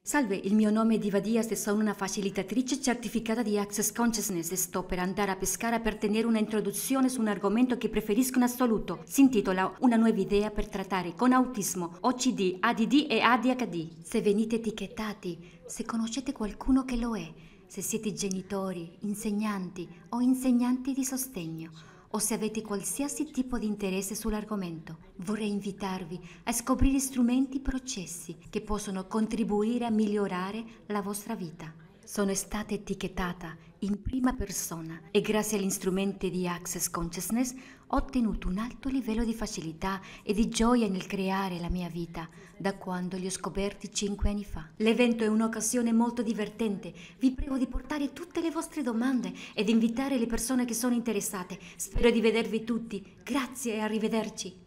Salve, il mio nome è Diva Diaz e sono una facilitatrice certificata di Access Consciousness e sto per andare a pescare per tenere una introduzione su un argomento che preferisco in assoluto. Si intitola Una nuova idea per trattare con autismo, OCD, ADD e ADHD. Se venite etichettati, se conoscete qualcuno che lo è, se siete genitori, insegnanti o insegnanti di sostegno, o se avete qualsiasi tipo di interesse sull'argomento, vorrei invitarvi a scoprire strumenti e processi che possono contribuire a migliorare la vostra vita. Sono stata etichettata in prima persona e grazie agli strumenti di Access Consciousness ho ottenuto un alto livello di facilità e di gioia nel creare la mia vita da quando li ho scoperti 5 anni fa. L'evento è un'occasione molto divertente. Vi prego di portare tutte le vostre domande ed invitare le persone che sono interessate. Spero di vedervi tutti. Grazie e arrivederci.